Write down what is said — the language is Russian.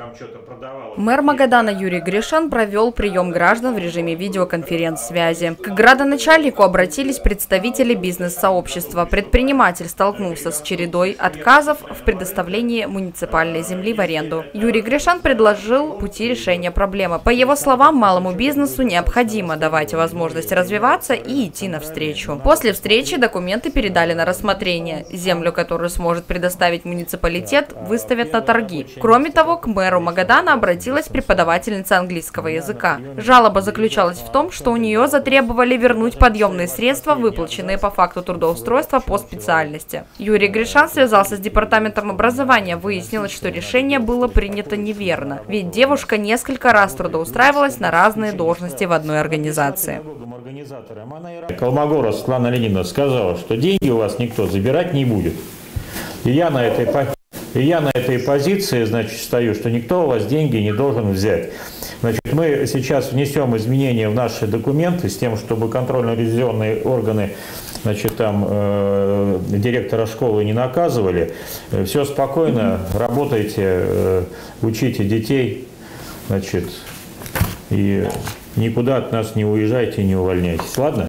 там что-то продавала. Мэр Магадана Юрий Гришан провел прием граждан в режиме видеоконференц-связи. К градоначальнику обратились представители бизнес-сообщества. Предприниматель столкнулся с чередой отказов в предоставлении муниципальной земли в аренду. Юрий Гришан предложил пути решения проблемы. По его словам, малому бизнесу необходимо давать возможность развиваться и идти навстречу. После встречи документы передали на рассмотрение. Землю, которую сможет предоставить муниципалитет, выставят на торги. Кроме того, к мэру Магадана обратилась преподавательница английского языка. Жалоба заключалась в том, что у нее затребовали вернуть подъемные средства, выплаченные по факту трудоустройства по специальности. Юрий Гришан связался с департаментом образования. Выяснилось, что решение было принято неверно, ведь девушка несколько раз трудоустраивалась на разные должности в одной организации. Колмогоров Светлана Леонидовна сказала, что деньги у вас никто забирать не будет. И я на этой позиции, значит, стою, что никто у вас деньги не должен взять. Значит, мы сейчас внесем изменения в наши документы с тем, чтобы контрольно-ревизионные органы, значит, там директора школы не наказывали. Все спокойно, работайте, учите детей, значит, и никуда от нас не уезжайте, не увольняйтесь. Ладно?